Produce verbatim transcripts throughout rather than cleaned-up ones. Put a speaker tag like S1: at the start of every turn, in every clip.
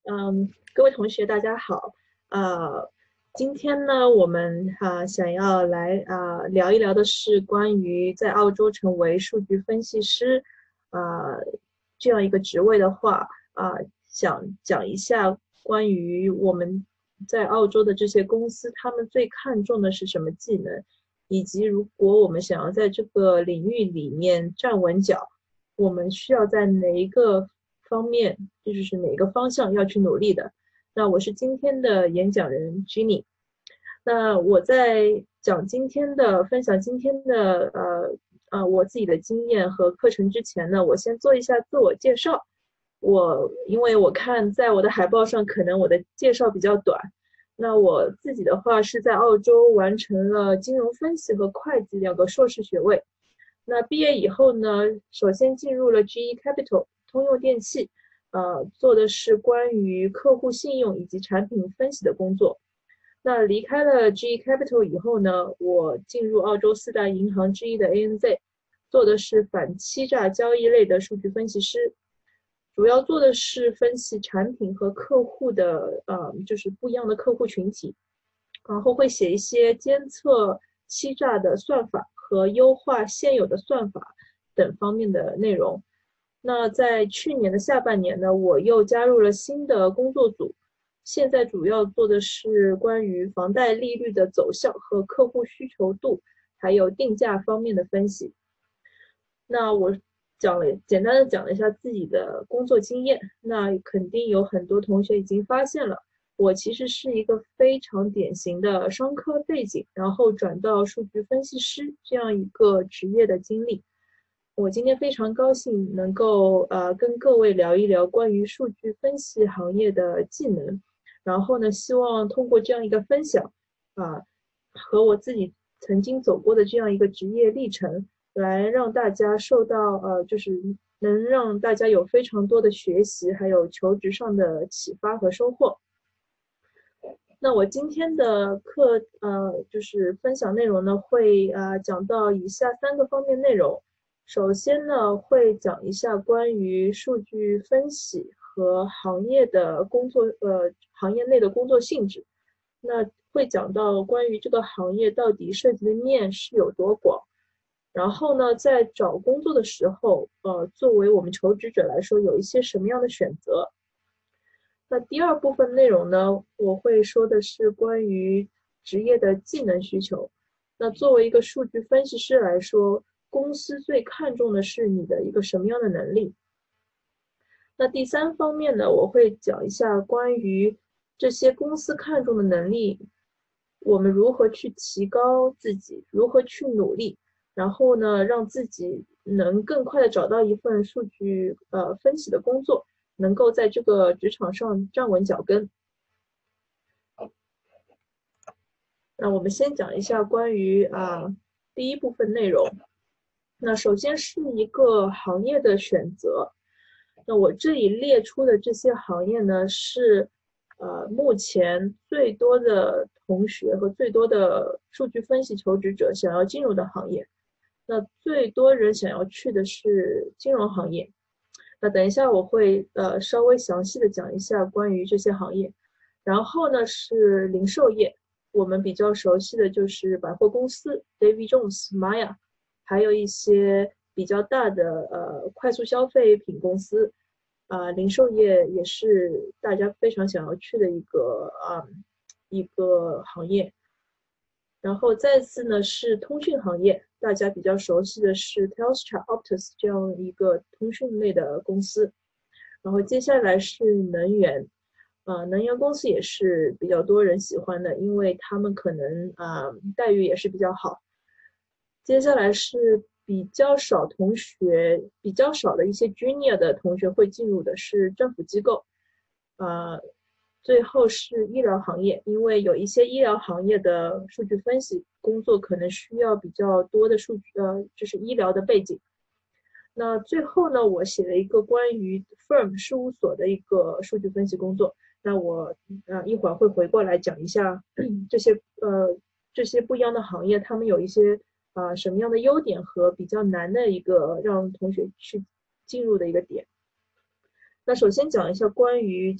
S1: 嗯，各位同学，大家好。呃，今天呢，我们啊、想要来啊、聊一聊的是关于在澳洲成为数据分析师啊、这样一个职位的话啊、想讲一下关于我们在澳洲的这些公司，他们最看重的是什么技能，以及如果我们想要在这个领域里面站稳脚，我们需要在哪一个方面，这就是哪个方向要去努力的。那我是今天的演讲人 Jenny。那我在讲今天的分享今天的呃呃我自己的经验和课程之前呢，我先做一下自我介绍。我因为我看在我的海报上，可能我的介绍比较短。那我自己的话是在澳洲完成了金融分析和会计两个硕士学位。那毕业以后呢，首先进入了 G E Capital 通用电气，呃，做的是关于客户信用以及产品分析的工作。那离开了 G E Capital 以后呢，我进入澳洲四大银行之一的 A N Z，做的是反欺诈交易类的数据分析师，主要做的是分析产品和客户的呃，就是不一样的客户群体，然后会写一些监测欺诈的算法和优化现有的算法等方面的内容。那在去年的下半年呢，我又加入了新的工作组，现在主要做的是关于房贷利率的走向和客户需求度，还有定价方面的分析。那我讲了简单的讲了一下自己的工作经验，那肯定有很多同学已经发现了，我其实是一个非常典型的商科背景，然后转到数据分析师这样一个职业的经历。我今天非常高兴能够呃跟各位聊一聊关于数据分析行业的技能，然后呢，希望通过这样一个分享啊，和我自己曾经走过的这样一个职业历程，来让大家受到呃，就是能让大家有非常多的学习，还有求职上的启发和收获。那我今天的课呃，就是分享内容呢，会呃讲到以下三个方面内容。首先呢，会讲一下关于数据分析和行业的工作，呃，行业内的工作性质。那会讲到关于这个行业到底涉及的面是有多广。然后呢，在找工作的时候，呃，作为我们求职者来说，有一些什么样的选择？那第二部分内容呢，我会说的是关于职业的技能需求。那作为一个数据分析师来说，公司最看重的是你的一个什么样的能力？那第三方面呢，我会讲一下关于这些公司看重的能力，我们如何去提高自己，如何去努力，然后呢，让自己能更快的找到一份数据呃分析的工作，能够在这个职场上站稳脚跟。那我们先讲一下关于啊、呃、第一部分内容。那首先是一个行业的选择。那我这里列出的这些行业呢，是呃目前最多的同学和最多的数据分析求职者想要进入的行业。那最多人想要去的是金融行业。那等一下我会呃稍微详细的讲一下关于这些行业。然后呢是零售业，我们比较熟悉的就是百货公司 David Jones、Maya，还有一些比较大的呃快速消费品公司。啊、呃，零售业也是大家非常想要去的一个啊、呃、一个行业。然后再次呢是通讯行业，大家比较熟悉的是 Telstra、Optus 这样一个通讯类的公司。然后接下来是能源，呃，能源公司也是比较多人喜欢的，因为他们可能啊、呃、待遇也是比较好。接下来是比较少同学，比较少的一些 junior 的同学会进入的是政府机构，呃，最后是医疗行业，因为有一些医疗行业的数据分析工作可能需要比较多的数据，呃，就是医疗的背景。那最后呢，我写了一个关于 firm 事务所的一个数据分析工作。那我呃一会儿会回过来讲一下这些呃这些不一样的行业，他们有一些啊、呃、什么样的优点和比较难的一个让同学去进入的一个点。那首先讲一下关于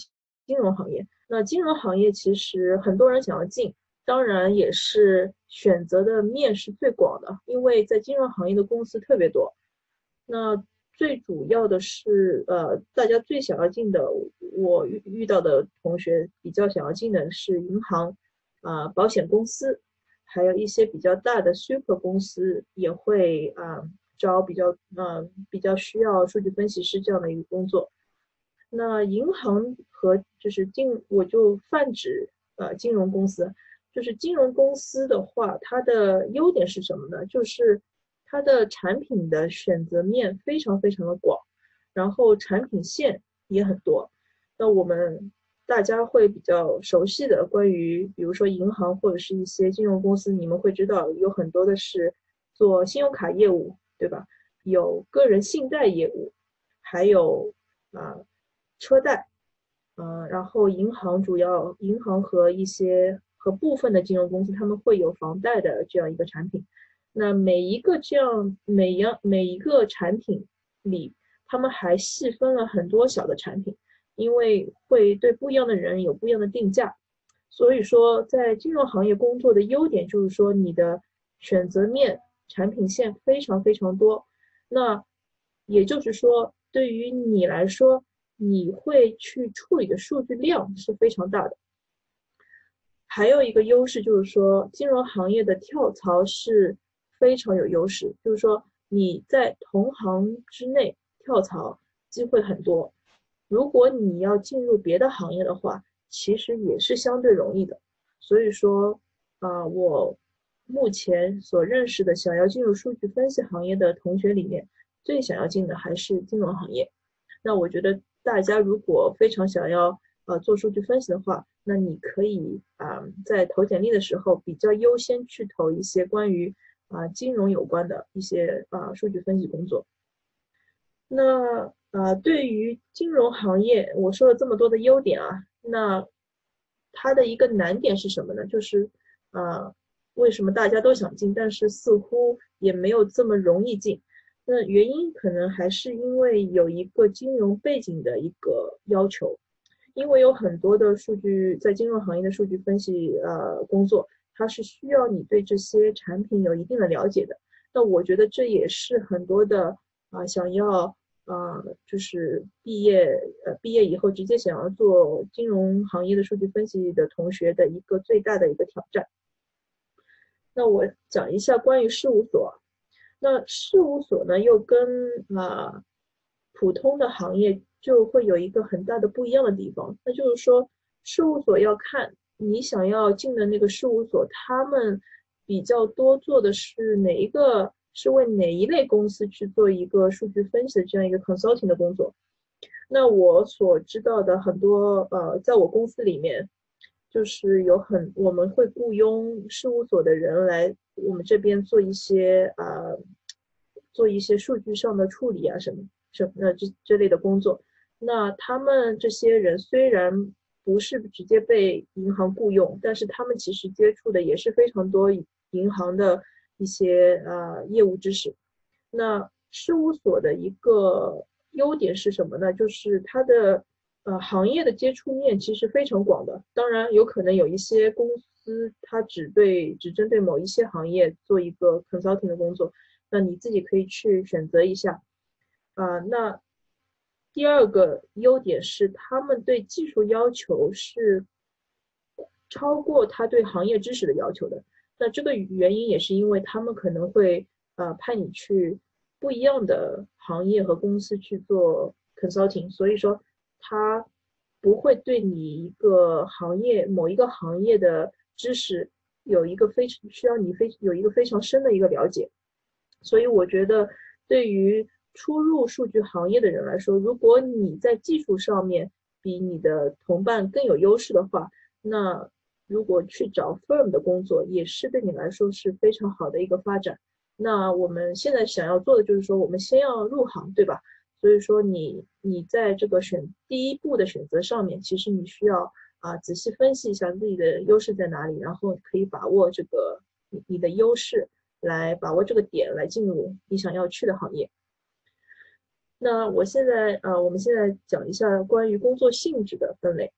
S1: 金融行业。那金融行业其实很多人想要进，当然也是选择的面是最广的，因为在金融行业的公司特别多。那最主要的是，呃，大家最想要进的，我遇遇到的同学比较想要进的是银行，啊、呃保险公司，还有一些比较大的 super 公司也会啊、呃招比较，呃，比较需要数据分析师这样的一个工作。那银行和就是金，我就泛指呃金融公司，就是金融公司的话，它的优点是什么呢？就是它的产品的选择面非常非常的广，然后产品线也很多。那我们大家会比较熟悉的关于，比如说银行或者是一些金融公司，你们会知道有很多的是做信用卡业务，对吧？有个人信贷业务，还有啊、呃车贷，嗯、呃然后银行主要银行和一些和部分的金融公司，他们会有房贷的这样一个产品。那每一个这样每样每一个产品里，他们还细分了很多小的产品，因为会对不一样的人有不一样的定价。所以说，在金融行业工作的优点就是说，你的选择面、产品线非常非常多。那也就是说，对于你来说，你会去处理的数据量是非常大的。还有一个优势就是说，金融行业的跳槽是非常有优势，就是说你在同行之内跳槽机会很多。如果你要进入别的行业的话，其实也是相对容易的。所以说，啊、呃我目前所认识的想要进入数据分析行业的同学里面，最想要进的还是金融行业。那我觉得大家如果非常想要呃做数据分析的话，那你可以啊、呃在投简历的时候比较优先去投一些关于啊、呃金融有关的一些啊、呃数据分析工作。那呃对于金融行业，我说了这么多的优点啊，那它的一个难点是什么呢？就是呃为什么大家都想进，但是似乎也没有这么容易进？那原因可能还是因为有一个金融背景的一个要求，因为有很多的数据在金融行业的数据分析呃工作，它是需要你对这些产品有一定的了解的。那我觉得这也是很多的啊、呃想要啊、呃就是毕业呃毕业以后直接想要做金融行业的数据分析的同学的一个最大的一个挑战。那我讲一下关于事务所。那事务所呢，又跟啊、呃普通的行业就会有一个很大的不一样的地方，那就是说，事务所要看你想要进的那个事务所，他们比较多做的是哪一个，是为哪一类公司去做一个数据分析的这样一个 consulting 的工作。那我所知道的很多呃，在我公司里面，就是有很我们会雇佣事务所的人来我们这边做一些呃做一些数据上的处理啊什么什么呃这这类的工作。那他们这些人虽然不是直接被银行雇佣，但是他们其实接触的也是非常多银行的一些呃业务知识。那事务所的一个优点是什么呢？就是它的呃行业的接触面其实非常广的。当然，有可能有一些公司它只对只针对某一些行业做一个 consulting 的工作，那你自己可以去选择一下。啊、呃那第二个优点是他们对技术要求是超过他对行业知识的要求的。那这个原因也是因为他们可能会呃派你去不一样的行业和公司去做 consulting，所以说他不会对你一个行业某一个行业的知识有一个非常需要你非有一个非常深的一个了解。所以我觉得，对于初入数据行业的人来说，如果你在技术上面比你的同伴更有优势的话，那如果去找 firm 的工作，也是对你来说是非常好的一个发展。那我们现在想要做的就是说，我们先要入行，对吧？所以说你你在这个选第一步的选择上面，其实你需要啊仔细分析一下自己的优势在哪里，然后可以把握这个你你的优势。来把握这个点，来进入你想要去的行业。那我现在呃，我们现在讲一下关于工作性质的分类。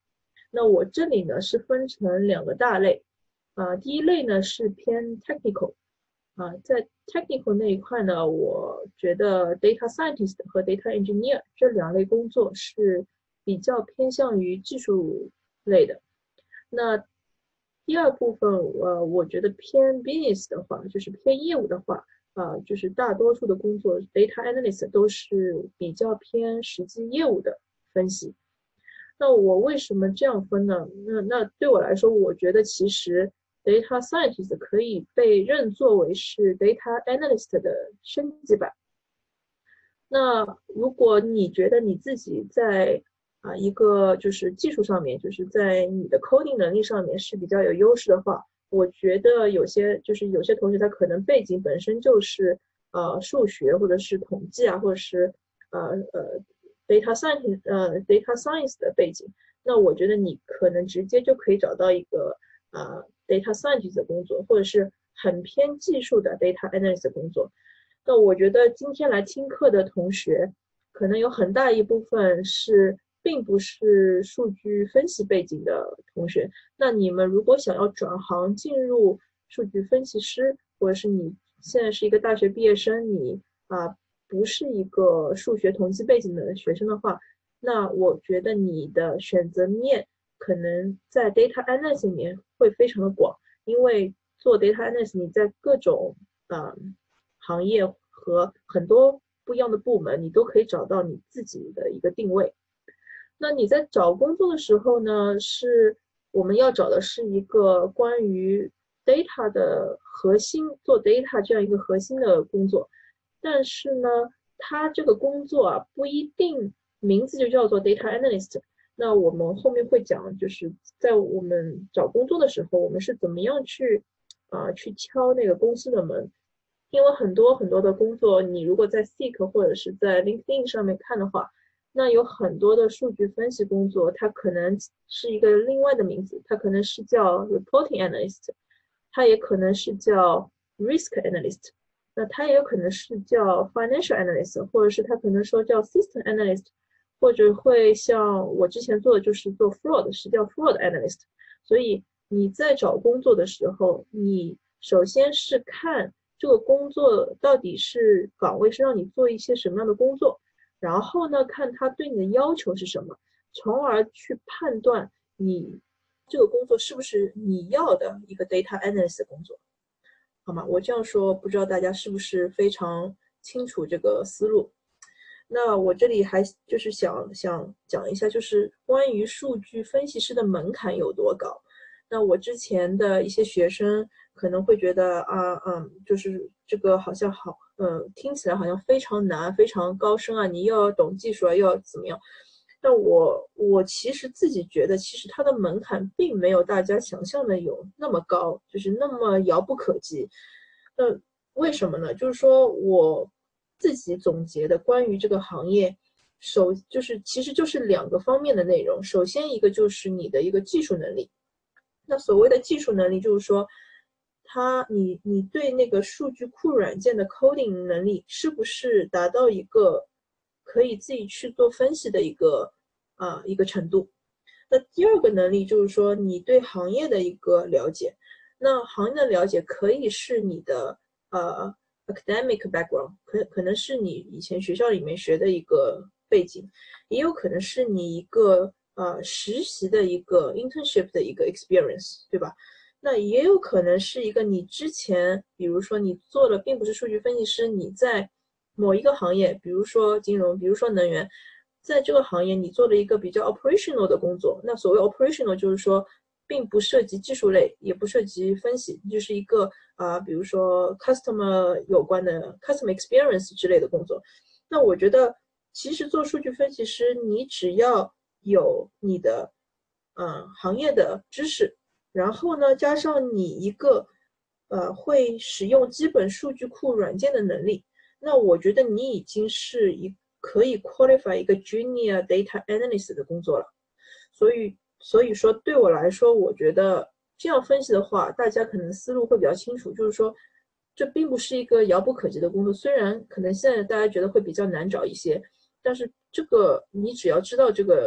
S1: 那我这里呢是分成两个大类，啊、第一类呢是偏 technical，啊、在 technical 那一块呢，我觉得 data scientist 和 data engineer 这两类工作是比较偏向于技术类的。那第二部分，呃，我觉得偏 business 的话，就是偏业务的话，啊、呃就是大多数的工作 data analyst 都是比较偏实际业务的分析。那我为什么这样分呢？那那对我来说，我觉得其实 data scientist 可以被认作为是 data analyst 的升级版。那如果你觉得你自己在啊一个就是技术上面，就是在你的 coding 能力上面是比较有优势的话，我觉得有些就是有些同学他可能背景本身就是呃数学或者是统计啊，或者是呃呃 data science 呃 data science 的背景，那我觉得你可能直接就可以找到一个啊、呃 data scientist 的工作，或者是很偏技术的 data analyst 的工作。那我觉得今天来听课的同学，可能有很大一部分是并不是数据分析背景的同学。那你们如果想要转行进入数据分析师，或者是你现在是一个大学毕业生，你啊不是一个数学统计背景的学生的话，那我觉得你的选择面可能在 data analysis 里面会非常的广，因为做 data analysis 你在各种啊、呃行业和很多不一样的部门，你都可以找到你自己的一个定位。那你在找工作的时候呢，是我们要找的是一个关于 data 的核心，做 data 这样一个核心的工作。但是呢，它这个工作啊，不一定名字就叫做 data analyst。那我们后面会讲，就是在我们找工作的时候，我们是怎么样去啊、呃、去敲那个公司的门。因为很多很多的工作，你如果在 Seek 或者是在 LinkedIn 上面看的话，那有很多的数据分析工作，它可能是一个另外的名字，它可能是叫 Reporting Analyst，它也可能是叫 Risk Analyst，那它也有可能是叫 Financial Analyst，或者是它可能说叫 System Analyst，或者会像我之前做的就是做 Fraud，是叫 Fraud Analyst。所以你在找工作的时候，你首先是看这个工作到底是岗位是让你做一些什么样的工作，然后呢，看他对你的要求是什么，从而去判断你这个工作是不是你要的一个 data analyst 的工作，好吗？我这样说，不知道大家是不是非常清楚这个思路？那我这里还就是想想讲一下，就是关于数据分析师的门槛有多高。那我之前的一些学生可能会觉得啊，嗯，就是这个好像好，嗯，听起来好像非常难，非常高深啊，你又要懂技术啊，又要怎么样？但我我其实自己觉得，其实它的门槛并没有大家想象的有那么高，就是那么遥不可及。那为什么呢？就是说我自己总结的关于这个行业，首就是其实就是两个方面的内容。首先一个就是你的一个技术能力。那所谓的技术能力，就是说，它你你对那个数据库软件的 coding 能力是不是达到一个可以自己去做分析的一个啊、呃、一个程度？那第二个能力就是说，你对行业的一个了解。那行业的了解可以是你的呃 academic background，可可能是你以前学校里面学的一个背景，也有可能是你一个呃实习的一个 internship 的一个 experience，对吧？那也有可能是一个你之前，比如说你做的并不是数据分析师，你在某一个行业，比如说金融，比如说能源，在这个行业你做了一个比较 operational 的工作。那所谓 operational 就是说，并不涉及技术类，也不涉及分析，就是一个啊、呃，比如说 customer 有关的 customer experience 之类的工作。那我觉得，其实做数据分析师，你只要有你的嗯行业的知识，然后呢，加上你一个呃会使用基本数据库软件的能力，那我觉得你已经是一可以 qualify 一个 junior data analyst 的工作了。所以，所以说对我来说，我觉得这样分析的话，大家可能思路会比较清楚，就是说，这并不是一个遥不可及的工作。虽然可能现在大家觉得会比较难找一些，但是这个你只要知道这个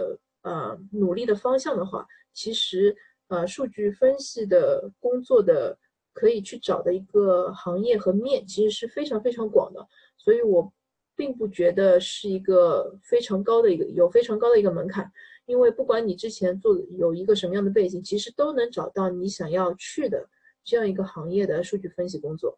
S1: 呃努力的方向的话，其实呃数据分析的工作的可以去找的一个行业和面其实是非常非常广的，所以我并不觉得是一个非常高的一个有非常高的一个门槛，因为不管你之前做有一个什么样的背景，其实都能找到你想要去的这样一个行业的数据分析工作。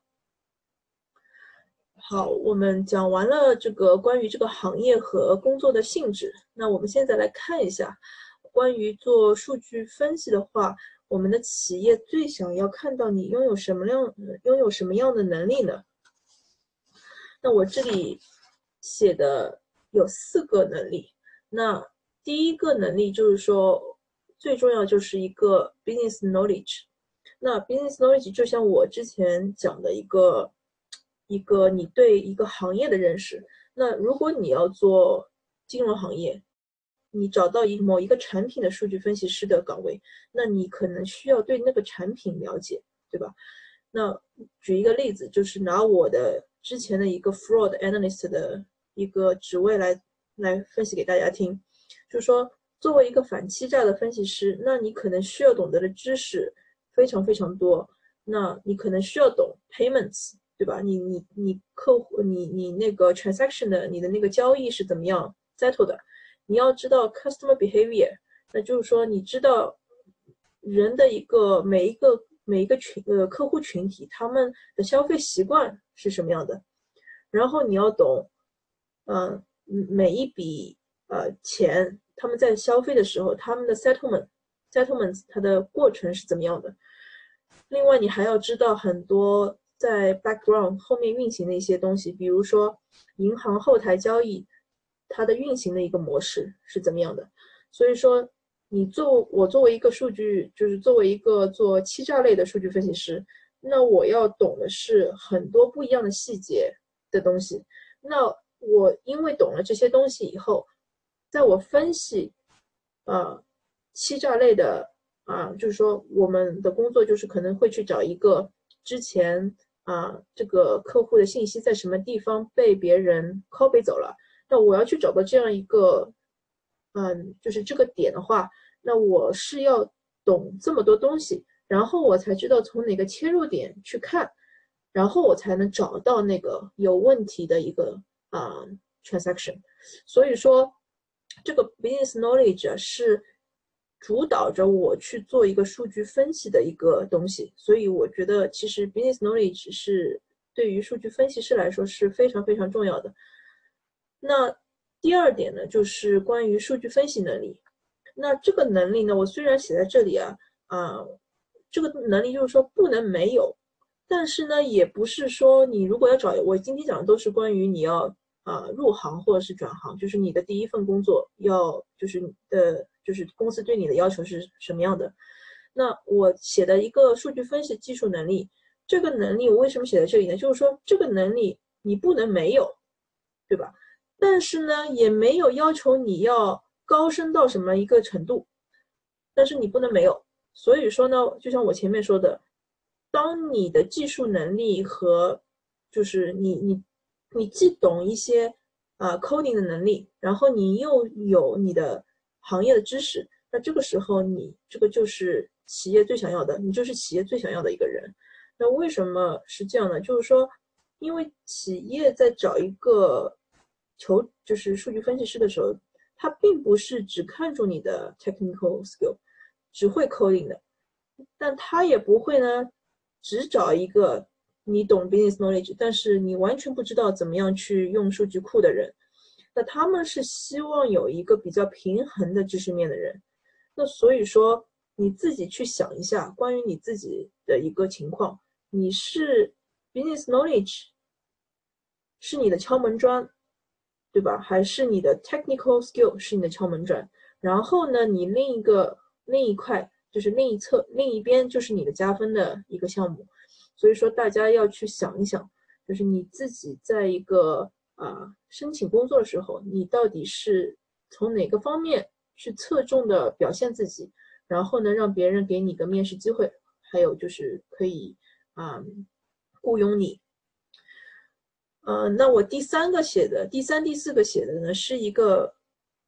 S1: 好，我们讲完了这个关于这个行业和工作的性质，那我们现在来看一下，关于做数据分析的话，我们的企业最想要看到你拥有什么样拥有什么样的能力呢？那我这里写的有四个能力。那第一个能力就是说，最重要就是一个 business knowledge。那 business knowledge 就像我之前讲的一个。一个你对一个行业的认识。那如果你要做金融行业，你找到一某一个产品的数据分析师的岗位，那你可能需要对那个产品了解，对吧？那举一个例子，就是拿我的之前的一个 fraud analyst 的一个职位来来分析给大家听，就是说作为一个反欺诈的分析师，那你可能需要懂得的知识非常非常多。那你可能需要懂 payments，对吧？你你你客户你你那个 transaction 的你的那个交易是怎么样 settle 的？你要知道 customer behavior， 那就是说你知道人的一个每一个每一个群呃客户群体他们的消费习惯是什么样的，然后你要懂，嗯、呃、每一笔呃钱他们在消费的时候他们的 settlement settlements 它的过程是怎么样的。另外你还要知道很多在 background 后面运行的一些东西，比如说银行后台交易它的运行的一个模式是怎么样的。所以说你做我作为一个数据就是作为一个做欺诈类的数据分析师，那我要懂的是很多不一样的细节的东西。那我因为懂了这些东西以后，在我分析呃欺诈类的啊，就是说我们的工作就是可能会去找一个之前啊这个客户的信息在什么地方被别人 copy 走了，那我要去找到这样一个嗯就是这个点的话，那我是要懂这么多东西，然后我才知道从哪个切入点去看，然后我才能找到那个有问题的一个啊、呃、transaction。所以说这个 business knowledge 是主导着我去做一个数据分析的一个东西，所以我觉得其实 business knowledge 是对于数据分析师来说是非常非常重要的。那第二点呢，就是关于数据分析能力。那这个能力呢，我虽然写在这里啊，啊、呃，这个能力就是说不能没有，但是呢，也不是说你如果要找，我今天讲的都是关于你要啊、呃、入行或者是转行，就是你的第一份工作要就是你的就是公司对你的要求是什么样的。那我写的一个数据分析技术能力，这个能力我为什么写在这里呢？就是说这个能力你不能没有，对吧？但是呢，也没有要求你要高深到什么一个程度，但是你不能没有。所以说呢，就像我前面说的，当你的技术能力和就是你你你既懂一些啊、呃、coding 的能力，然后你又有你的行业的知识，那这个时候你这个就是企业最想要的，你就是企业最想要的一个人。那为什么是这样呢？就是说，因为企业在找一个求就是数据分析师的时候，他并不是只看重你的 technical skill，只会 coding 的，但他也不会呢只找一个你懂 business knowledge， 但是你完全不知道怎么样去用数据库的人。那他们是希望有一个比较平衡的知识面的人。那所以说你自己去想一下，关于你自己的一个情况，你是 business knowledge 是你的敲门砖，对吧？还是你的 technical skill 是你的敲门砖？然后呢，你另一个另一块就是另一侧另一边就是你的加分的一个项目。所以说大家要去想一想，就是你自己在一个啊、呃、申请工作的时候，你到底是从哪个方面去侧重的表现自己，然后呢，让别人给你个面试机会，还有就是可以啊、呃、雇佣你。呃，那我第三个写的，第三、第四个写的呢，是一个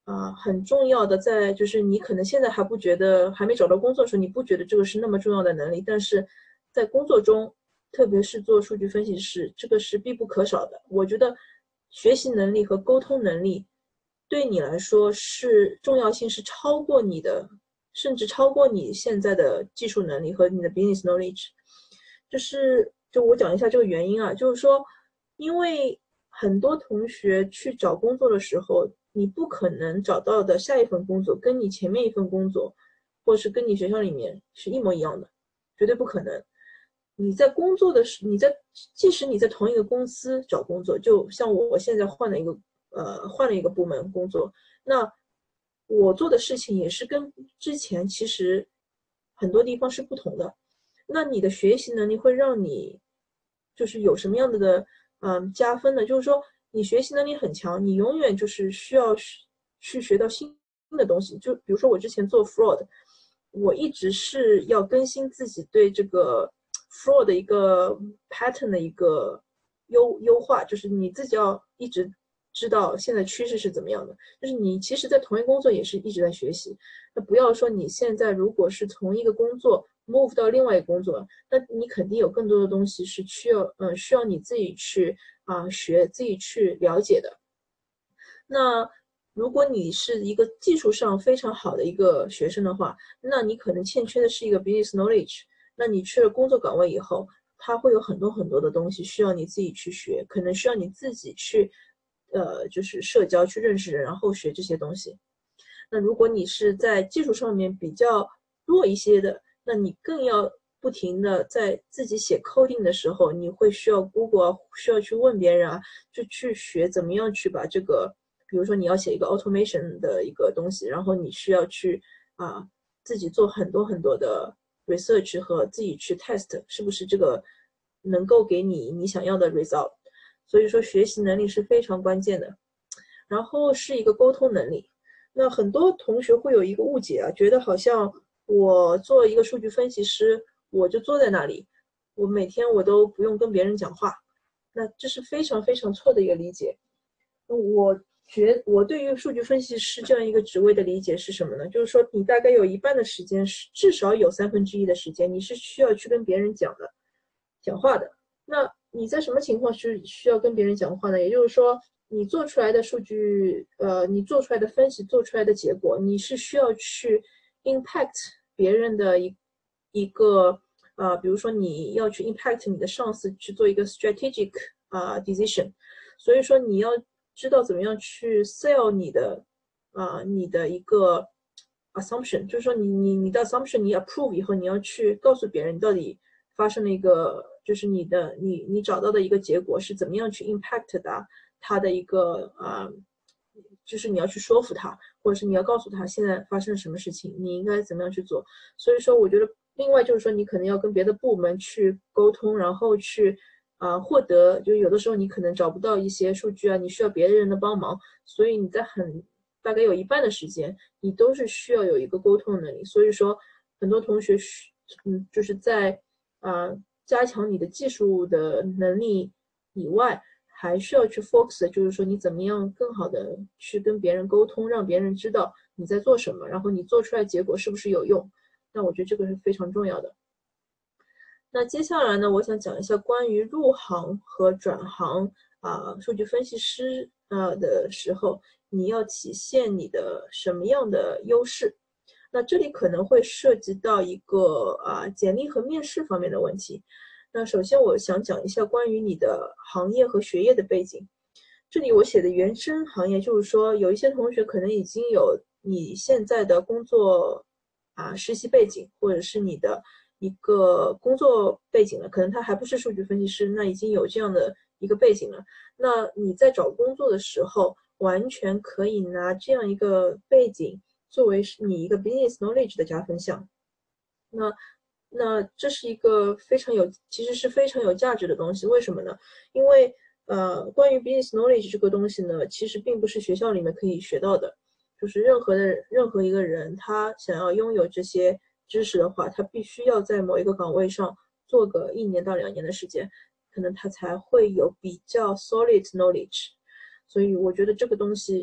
S1: 啊、呃、很重要的在就是你可能现在还不觉得还没找到工作的时候，你不觉得这个是那么重要的能力，但是在工作中，特别是做数据分析师，这个是必不可少的。我觉得学习能力和沟通能力对你来说是重要性是超过你的，甚至超过你现在的技术能力和你的 business knowledge。就是就我讲一下这个原因啊，就是说，因为很多同学去找工作的时候，你不可能找到的下一份工作跟你前面一份工作，或者是跟你学校里面是一模一样的，绝对不可能。你在工作的时，你在即使你在同一个公司找工作，就像我现在换了一个呃换了一个部门工作，那我做的事情也是跟之前其实很多地方是不同的。那你的学习能力会让你就是有什么样的的嗯加分呢？就是说你学习能力很强，你永远就是需要去学到新的东西。就比如说我之前做 fraud，我一直是要更新自己对这个 fraud 的一个 pattern 的一个优优化，就是你自己要一直知道现在趋势是怎么样的。就是你其实在同一工作也是一直在学习。那不要说你现在如果是从一个工作 move 到另外一个工作，那你肯定有更多的东西是需要嗯需要你自己去啊、呃、学，自己去了解的。那如果你是一个技术上非常好的一个学生的话，那你可能欠缺的是一个 business knowledge。那你去了工作岗位以后，它会有很多很多的东西需要你自己去学，可能需要你自己去，呃，就是社交去认识人，然后学这些东西。那如果你是在技术上面比较弱一些的，那你更要不停的在自己写 coding 的时候，你会需要 Google，需要去问别人啊，就去学怎么样去把这个，比如说你要写一个 automation 的一个东西，然后你需要去啊自己做很多很多的 research 和自己去 test 是不是这个能够给你你想要的 result。所以说学习能力是非常关键的，然后是一个沟通能力。那很多同学会有一个误解啊，觉得好像我做一个数据分析师，我就坐在那里，我每天我都不用跟别人讲话。那这是非常非常错的一个理解。我觉我对于数据分析师这样一个职位的理解是什么呢？就是说你大概有一半的时间是至少有三分之一的时间你是需要去跟别人讲的，讲话的。那你在什么情况是需要跟别人讲话呢？也就是说，你做出来的数据，呃，你做出来的分析，做出来的结果，你是需要去 impact 别人的一一个，呃，比如说你要去 impact 你的上司去做一个 strategic 啊、呃、decision，所以说你要知道怎么样去 sell 你的啊、呃、你的一个 assumption，就是说你你你的 assumption 你 approve 以后，你要去告诉别人你到底发生了一个，就是你的你你找到的一个结果是怎么样去 impact 的他的一个啊、呃，就是你要去说服他，或者是你要告诉他现在发生了什么事情，你应该怎么样去做。所以说，我觉得另外就是说，你可能要跟别的部门去沟通，然后去啊、呃、获得，就有的时候你可能找不到一些数据啊，你需要别人的帮忙，所以你在很大概有一半的时间，你都是需要有一个沟通能力。所以说，很多同学嗯就是在啊、呃、加强你的技术的能力以外，还需要去 focus， 就是说你怎么样更好的去跟别人沟通，让别人知道你在做什么，然后你做出来结果是不是有用。那我觉得这个是非常重要的。那接下来呢，我想讲一下关于入行和转行啊、呃，数据分析师啊、呃、的时候，你要体现你的什么样的优势？那这里可能会涉及到一个啊、呃、简历和面试方面的问题。那首先我想讲一下关于你的行业和学业的背景。这里我写的原生行业就是说，有一些同学可能已经有你现在的工作啊实习背景，或者是你的一个工作背景了，可能他还不是数据分析师，那已经有这样的一个背景了。那你在找工作的时候，完全可以拿这样一个背景作为你一个 business knowledge 的加分项。那那这是一个非常有，其实是非常有价值的东西。为什么呢？因为呃，关于 business knowledge 这个东西呢，其实并不是学校里面可以学到的。就是任何的任何一个人，他想要拥有这些知识的话，他必须要在某一个岗位上做个一年到两年的时间，可能他才会有比较 solid knowledge。所以我觉得这个东西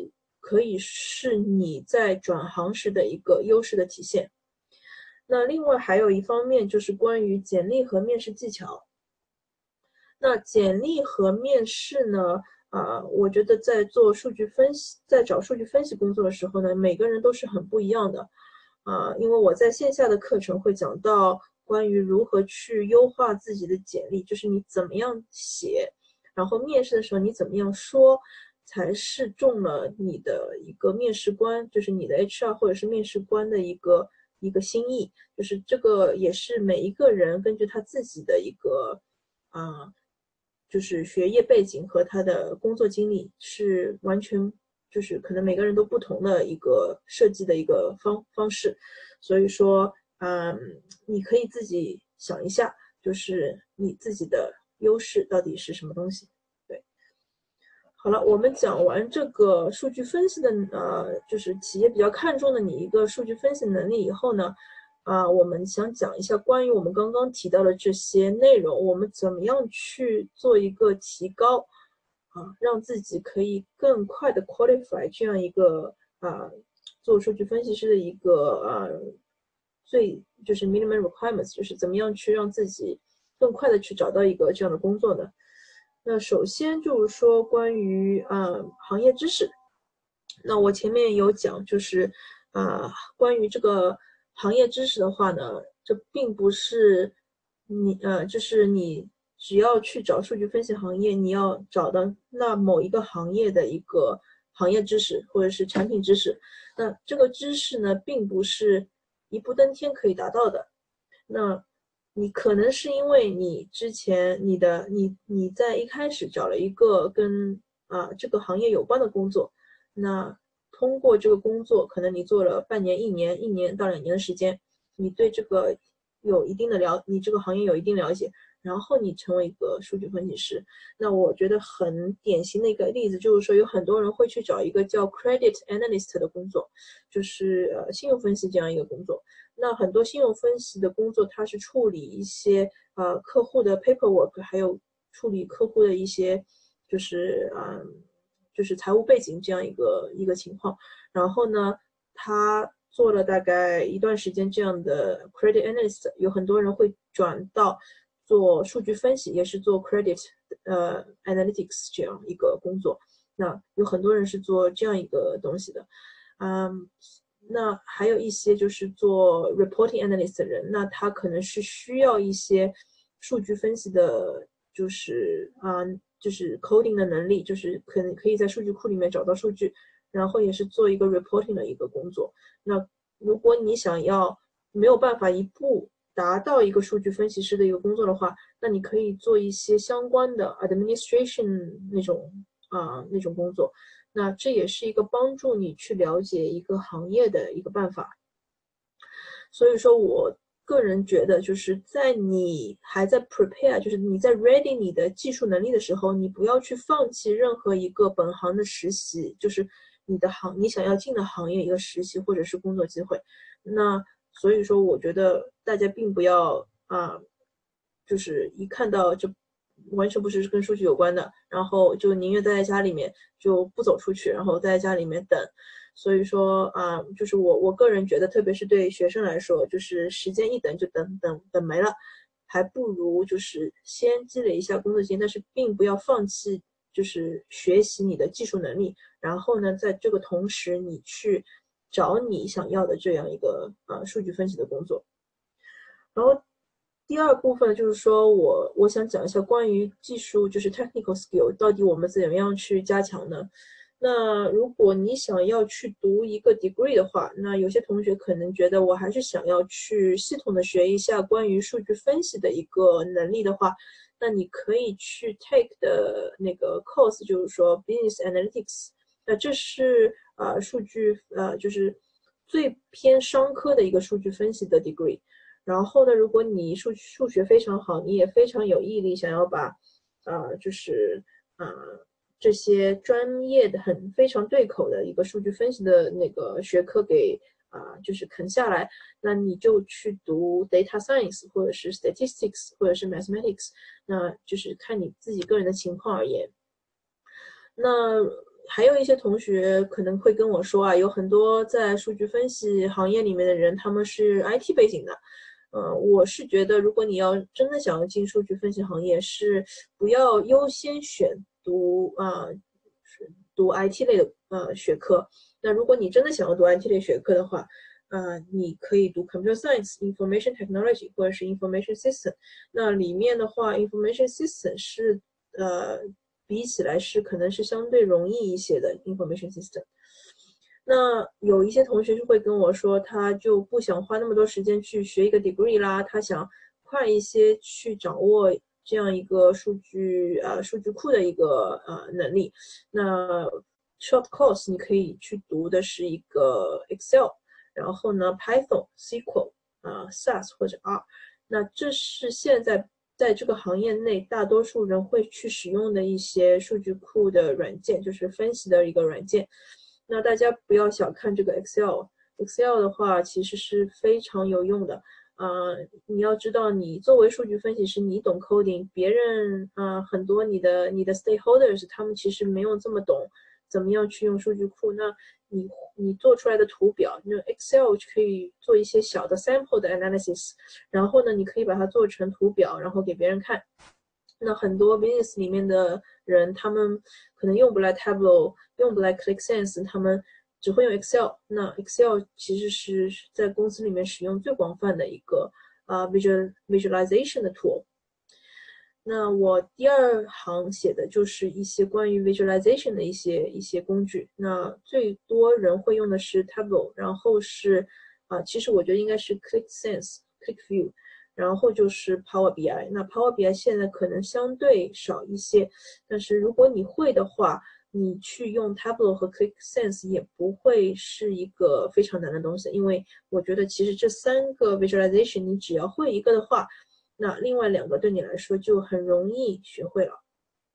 S1: 可以是你在转行时的一个优势的体现。那另外还有一方面就是关于简历和面试技巧。那简历和面试呢，啊、呃，我觉得在做数据分析，在找数据分析工作的时候呢，每个人都是很不一样的，啊、呃，因为我在线下的课程会讲到关于如何去优化自己的简历，就是你怎么样写，然后面试的时候你怎么样说，才是中了你的一个面试官，就是你的 H R 或者是面试官的一个一个心意，就是这个也是每一个人根据他自己的一个啊。呃就是学业背景和他的工作经历是完全就是可能每个人都不同的一个设计的一个方方式，所以说，嗯，你可以自己想一下，就是你自己的优势到底是什么东西。对，好了，我们讲完这个数据分析的，呃，就是企业比较看重的你一个数据分析能力以后呢，啊、呃，我们想讲一下关于我们刚刚提到的这些内容，我们怎么样去做一个提高，啊，让自己可以更快的 qualify 这样一个啊，做数据分析师的一个啊最就是 minimum requirements，就是怎么样去让自己更快的去找到一个这样的工作呢？那首先就是说关于啊行业知识，那我前面有讲，就是啊关于这个行业知识的话呢，这并不是你呃，就是你只要去找数据分析行业，你要找到那某一个行业的一个行业知识或者是产品知识，那这个知识呢，并不是一步登天可以达到的。那你可能是因为你之前你的你你在一开始找了一个跟啊这个行业有关的工作，那通过这个工作，可能你做了半年、一年、一年到两年的时间，你对这个有一定的了，你这个行业有一定了解，然后你成为一个数据分析师。那我觉得很典型的一个例子就是说，有很多人会去找一个叫 credit analyst 的工作，就是呃信用分析这样一个工作。那很多信用分析的工作，它是处理一些呃客户的 paperwork，还有处理客户的一些就是嗯、呃、就是财务背景这样一个一个情况。然后呢，他做了大概一段时间这样的 credit analyst，有很多人会转到做数据分析，也是做 credit 呃 analytics 这样一个工作。那有很多人是做这样一个东西的，嗯。那还有一些就是做 reporting analyst 的人，那他可能是需要一些数据分析的，就是啊、呃，就是 coding 的能力，就是可能可以在数据库里面找到数据，然后也是做一个 reporting 的一个工作。那如果你想要没有办法一步达到一个数据分析师的一个工作的话，那你可以做一些相关的 administration 那种啊、呃、那种工作。那这也是一个帮助你去了解一个行业的一个办法。所以说我个人觉得，就是在你还在 prepare，就是你在 ready 你的技术能力的时候，你不要去放弃任何一个本行的实习，就是你的行你想要进的行业一个实习或者是工作机会。那所以说，我觉得大家并不要啊，就是一看到就完全不是跟数据有关的，然后就宁愿待在家里面，就不走出去，然后待在家里面等。所以说啊，就是我我个人觉得，特别是对学生来说，就是时间一等就等等等没了，还不如就是先积累一下工作经验，但是并不要放弃，就是学习你的技术能力，然后呢，在这个同时，你去找你想要的这样一个呃数据分析的工作。然后第二部分就是说我我想讲一下关于技术，就是 technical skill， 到底我们怎么样去加强呢？那如果你想要去读一个 degree 的话，那有些同学可能觉得我还是想要去系统的学一下关于数据分析的一个能力的话，那你可以去 take 的那个 course， 就是说 business analytics。那这是呃数据呃就是最偏商科的一个数据分析的 degree。然后呢，如果你数数学非常好，你也非常有毅力，想要把呃就是呃这些专业的很非常对口的一个数据分析的那个学科给啊、呃、就是啃下来，那你就去读 data science 或者是 statistics 或者是 mathematics，那就是看你自己个人的情况而言。那还有一些同学可能会跟我说啊，有很多在数据分析行业里面的人，他们是 I T 背景的。呃，我是觉得，如果你要真的想要进数据分析行业，是不要优先选读啊、呃，读 I T 类的呃学科。那如果你真的想要读 I T 类学科的话，呃，你可以读 Computer Science、Information Technology 或者是 Information System。那里面的话，Information System 是呃比起来是可能是相对容易一些的 Information System。那有一些同学就会跟我说，他就不想花那么多时间去学一个 degree 啦，他想快一些去掌握这样一个数据呃数据库的一个呃能力。那 short course 你可以去读的是一个 Excel， 然后呢 Python、S Q L 啊、呃、S A S 或者 R。那这是现在在这个行业内大多数人会去使用的一些数据库的软件，就是分析的一个软件。那大家不要小看这个 Excel，Excel 的话其实是非常有用的。呃，你要知道，你作为数据分析师，你懂 coding， 别人呃很多你的你的 stakeholders 他们其实没有这么懂怎么样去用数据库。那你你做出来的图表，那 Excel 可以做一些小的 sample 的 analysis， 然后呢，你可以把它做成图表，然后给别人看。那很多 business 里面的人，他们可能用不来 Tableau， 用不来 ClickSense， 他们只会用 Excel。那 Excel 其实是在公司里面使用最广泛的一个呃 visual visualization 的 tool。那我第二行写的就是一些关于 visualization 的一些一些工具。那最多人会用的是 Tableau， 然后是啊、呃，其实我觉得应该是 ClickSense、ClickView。然后就是 Power B I， 那 Power B I 现在可能相对少一些，但是如果你会的话，你去用 Tableau 和 ClickSense 也不会是一个非常难的东西，因为我觉得其实这三个 visualization 你只要会一个的话，那另外两个对你来说就很容易学会了。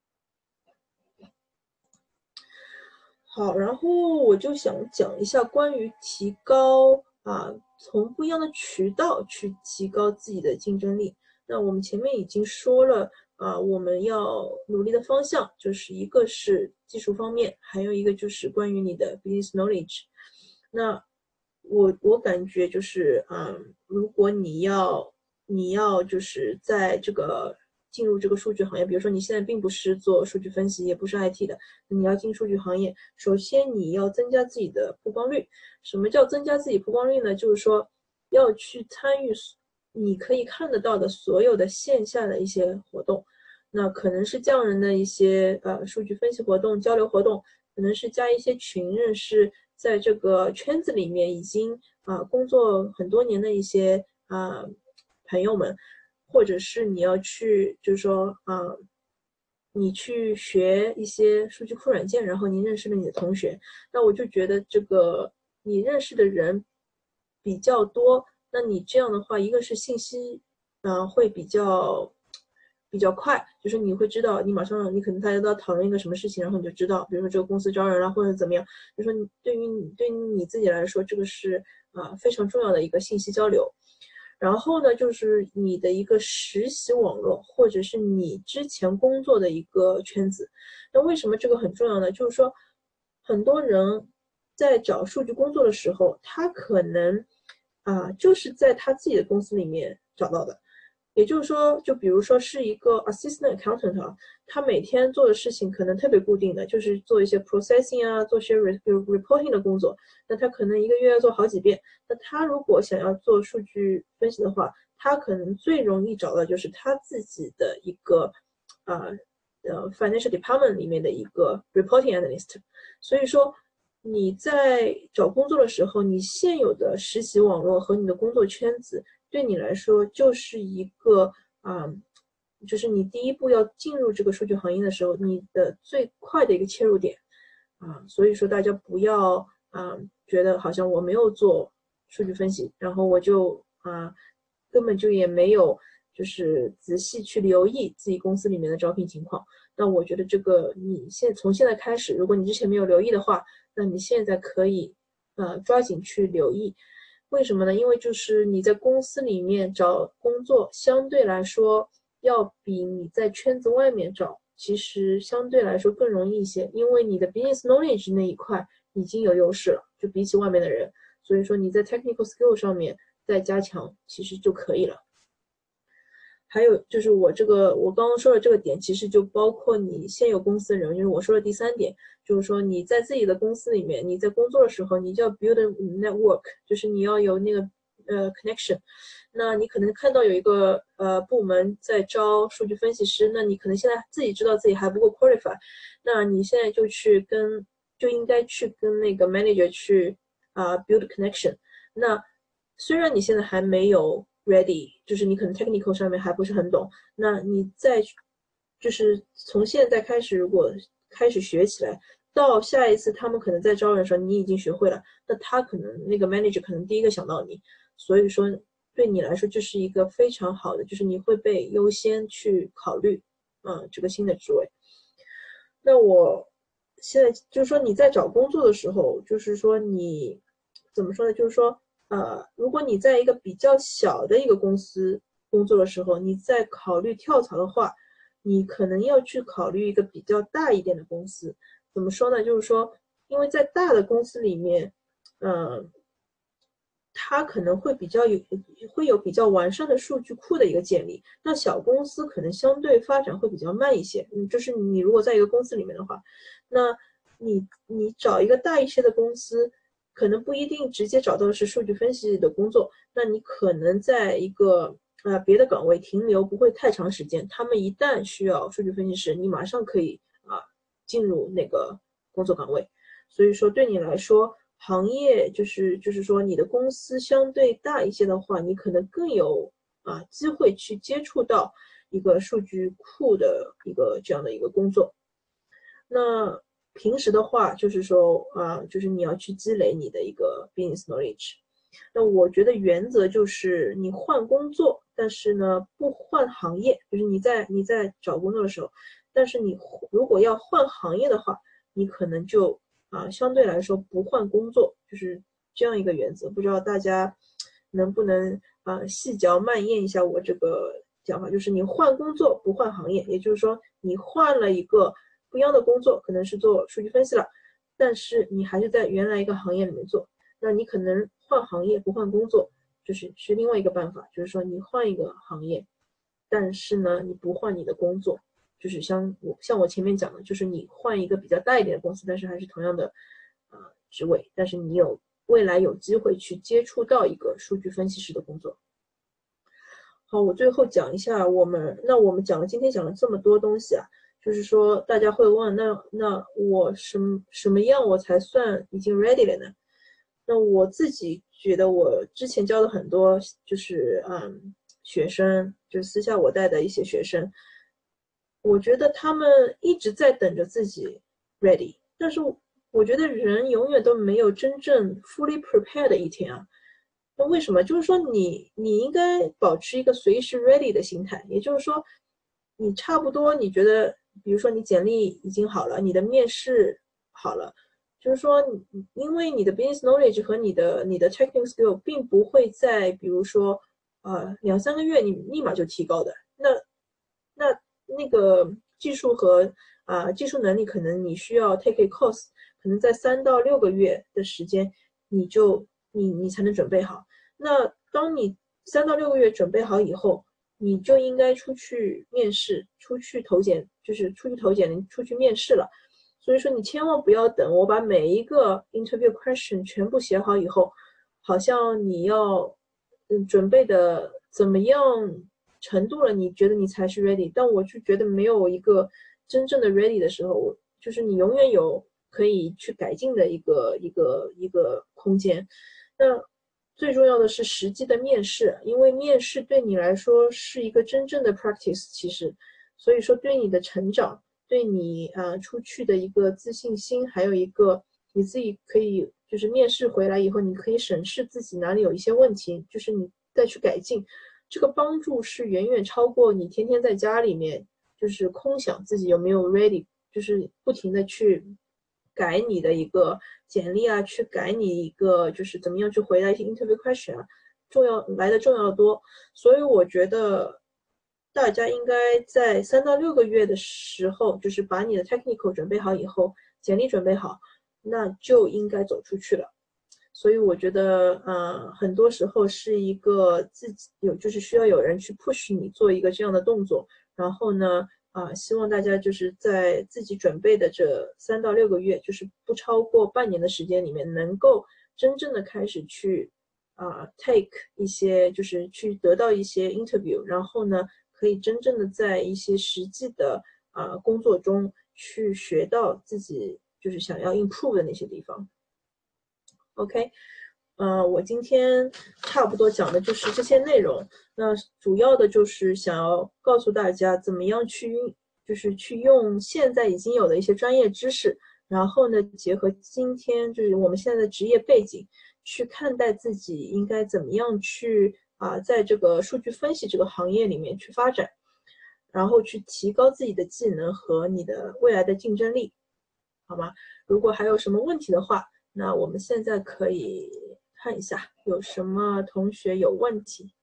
S1: 好，然后我就想讲一下关于提高啊，从不一样的渠道去提高自己的竞争力。那我们前面已经说了啊，我们要努力的方向就是一个是技术方面，还有一个就是关于你的 business knowledge。那我我感觉就是啊，如果你要你要就是在这个进入这个数据行业，比如说你现在并不是做数据分析，也不是 I T 的，你要进数据行业，首先你要增加自己的曝光率。什么叫增加自己曝光率呢？就是说要去参与你可以看得到的所有的线下的一些活动。那可能是匠人的一些呃数据分析活动、交流活动，可能是加一些群，认识在这个圈子里面已经啊、呃、工作很多年的一些啊、呃、朋友们。或者是你要去，就是说，啊、呃，你去学一些数据库软件，然后你认识了你的同学，那我就觉得这个你认识的人比较多，那你这样的话，一个是信息，嗯、呃，会比较比较快，就是你会知道，你马上你可能大家都要讨论一个什么事情，然后你就知道，比如说这个公司招人了，或者怎么样，就说你对于你对于你自己来说，这个是啊、呃、非常重要的一个信息交流。然后呢，就是你的一个实习网络，或者是你之前工作的一个圈子。那为什么这个很重要呢？就是说，很多人在找数据工作的时候，他可能啊，就是在他自己的公司里面找到的。也就是说，就比如说是一个 assistant accountant 啊，他每天做的事情可能特别固定的，就是做一些 processing 啊，做些 reporting 的工作。那他可能一个月要做好几遍。那他如果想要做数据分析的话，他可能最容易找到就是他自己的一个啊呃 financial department 里面的一个 reporting analyst。所以说你在找工作的时候，你现有的实习网络和你的工作圈子对你来说就是一个啊、呃，就是你第一步要进入这个数据行业的时候，你的最快的一个切入点啊。所以说大家不要啊、呃、觉得好像我没有做数据分析，然后我就啊根本就也没有就是仔细去留意自己公司里面的招聘情况。那我觉得这个你现从现在开始，如果你之前没有留意的话，那你现在可以呃抓紧去留意。为什么呢？因为就是你在公司里面找工作，相对来说要比你在圈子外面找其实相对来说更容易一些，因为你的 business knowledge 那一块已经有优势了，就比起外面的人，所以说你在 technical skill 上面再加强其实就可以了。还有就是我这个我刚刚说的这个点，其实就包括你现有公司的人，就是我说的第三点，就是说你在自己的公司里面，你在工作的时候，你就要 build a network， 就是你要有那个呃 connection。那你可能看到有一个呃部门在招数据分析师，那你可能现在自己知道自己还不够 qualify， 那你现在就去跟就应该去跟那个 manager 去啊、呃、build connection。那虽然你现在还没有 ready， 就是你可能 technical 上面还不是很懂，那你再就是从现在开始，如果开始学起来，到下一次他们可能在招人的时候，你已经学会了，那他可能那个 manager 可能第一个想到你，所以说对你来说这是一个非常好的，就是你会被优先去考虑，嗯，这个新的职位。那我现在就是说你在找工作的时候，就是说你怎么说呢？就是说呃，如果你在一个比较小的一个公司工作的时候，你在考虑跳槽的话，你可能要去考虑一个比较大一点的公司。怎么说呢？就是说，因为在大的公司里面，嗯、呃，它可能会比较有会有比较完善的数据库的一个建立。那小公司可能相对发展会比较慢一些。嗯，就是你如果在一个公司里面的话，那你你找一个大一些的公司。可能不一定直接找到的是数据分析的工作，那你可能在一个呃别的岗位停留不会太长时间。他们一旦需要数据分析师，你马上可以啊、呃、进入那个工作岗位。所以说对你来说，行业就是就是说你的公司相对大一些的话，你可能更有啊机会去接触到一个数据库的一个这样的一个工作。那平时的话，就是说啊、呃，就是你要去积累你的一个 business knowledge。那我觉得原则就是你换工作，但是呢不换行业，就是你在你在找工作的时候，但是你如果要换行业的话，你可能就啊、呃、相对来说不换工作，就是这样一个原则。不知道大家能不能啊、呃、细嚼慢咽一下我这个讲法，就是你换工作不换行业，也就是说你换了一个不一样的工作，可能是做数据分析了，但是你还是在原来一个行业里面做。那你可能换行业不换工作，就是是另外一个办法，就是说你换一个行业，但是呢你不换你的工作，就是像我像我前面讲的，就是你换一个比较大一点的公司，但是还是同样的呃职位，但是你有未来有机会去接触到一个数据分析师的工作。好，我最后讲一下我们，那我们讲了今天讲了这么多东西啊，就是说大家会问，那那我什么什么样我才算已经 ready 了呢？那我自己觉得我之前教的很多就是嗯学生，就是私下我带的一些学生，我觉得他们一直在等着自己 ready，但是我觉得人永远都没有真正 fully prepared 的一天啊。那为什么？就是说你你应该保持一个随时 ready 的心态，也就是说，你差不多你觉得，比如说你简历已经好了，你的面试好了，就是说你因为你的 business knowledge 和你的你的 technical skill 并不会在比如说呃两三个月你立马就提高的，那那那个技术和啊、呃、技术能力可能你需要 take a course，可能在三到六个月的时间你就你你才能准备好。那当你三到六个月准备好以后，你就应该出去面试，出去投简，就是出去投简历，出去面试了。所以说你千万不要等我把每一个 interview question 全部写好以后，好像你要嗯准备的怎么样程度了，你觉得你才是 ready。但我就觉得没有一个真正的 ready 的时候，就是你永远有可以去改进的一个一个一个空间。那最重要的是实际的面试，因为面试对你来说是一个真正的 practice，其实，所以说对你的成长，对你啊、呃、出去的一个自信心，还有一个你自己可以就是面试回来以后，你可以审视自己哪里有一些问题，就是你再去改进，这个帮助是远远超过你天天在家里面就是空想自己有没有 ready，就是不停的去改你的一个简历啊，去改你一个就是怎么样去回答一些 interview question 啊，重要来的重要的多。所以我觉得大家应该在三到六个月的时候，就是把你的 technical 准备好以后，简历准备好，那就应该走出去了。所以我觉得，呃，很多时候是一个自己有，就是需要有人去 push 你做一个这样的动作。然后呢，啊、呃，希望大家就是在自己准备的这三到六个月，就是不超过半年的时间里面，能够真正的开始去啊、呃、take 一些，就是去得到一些 interview，然后呢，可以真正的在一些实际的啊、呃、工作中去学到自己就是想要 improve 的那些地方。OK，呃，我今天差不多讲的就是这些内容。那主要的就是想要告诉大家，怎么样去用，就是去用现在已经有的一些专业知识，然后呢，结合今天就是我们现在的职业背景，去看待自己应该怎么样去啊、呃，在这个数据分析这个行业里面去发展，然后去提高自己的技能和你的未来的竞争力，好吗？如果还有什么问题的话，那我们现在可以看一下有什么同学有问题。